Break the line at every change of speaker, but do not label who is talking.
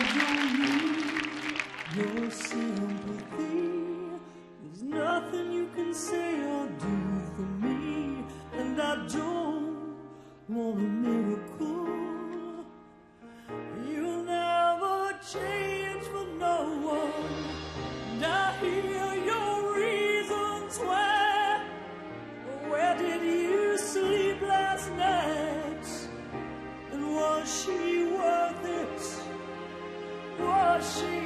don't need your sympathy. There's nothing you can say or do for me, and I don't want a miracle. You'll never change for no one, and I hear your reasons why. Where did you sleep last night? And was she worth it? Was she